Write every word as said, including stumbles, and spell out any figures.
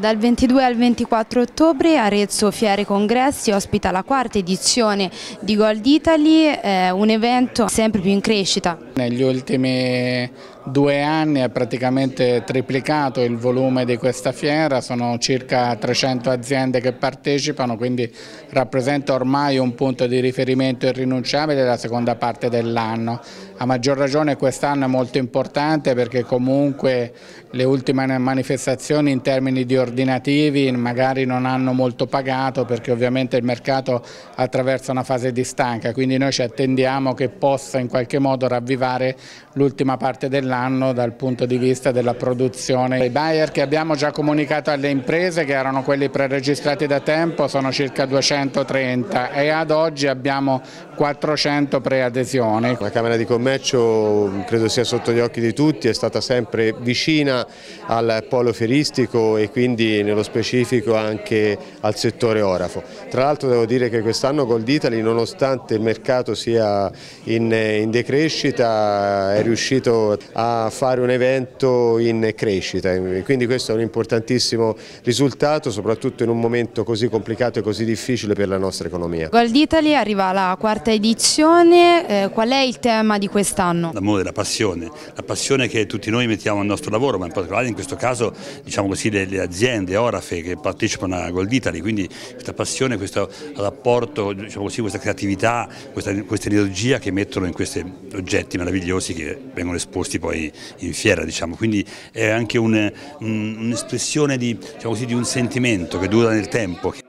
Dal ventidue al ventiquattro ottobre Arezzo Fiere Congressi ospita la quarta edizione di Gold Italy, eh, un evento sempre più in crescita. Negli ultimi due anni è praticamente triplicato il volume di questa fiera, sono circa trecento aziende che partecipano, quindi rappresenta ormai un punto di riferimento irrinunciabile della seconda parte dell'anno. A maggior ragione quest'anno è molto importante perché comunque le ultime manifestazioni in termini di ordinativi magari non hanno molto pagato, perché ovviamente il mercato attraversa una fase di stanca, quindi noi ci attendiamo che possa in qualche modo ravvivare l'ultima parte dell'anno dal punto di vista della produzione. I buyer che abbiamo già comunicato alle imprese, che erano quelli preregistrati da tempo, sono circa duecentotrenta e ad oggi abbiamo quattrocento preadesioni. La Camera di Commercio credo sia sotto gli occhi di tutti, è stata sempre vicina al polo fieristico e quindi nello specifico anche al settore orafo. Tra l'altro devo dire che quest'anno Gold Italy, nonostante il mercato sia in, in decrescita, è riuscito a fare un evento in crescita, quindi questo è un importantissimo risultato, soprattutto in un momento così complicato e così difficile per la nostra economia. Gold Italy arriva alla quarta edizione, eh, qual è il tema di quest'anno? L'amore, la passione, la passione che tutti noi mettiamo al nostro lavoro, ma in particolare in questo caso diciamo così, le, le aziende orafe che partecipano a Gold Italy, quindi questa passione, questo rapporto, diciamo così, questa creatività, questa, questa energia che mettono in questi oggetti meravigliosi che vengono esposti poi in fiera, diciamo. Quindi è anche un'espressione un, un di, diciamo così, di un sentimento che dura nel tempo.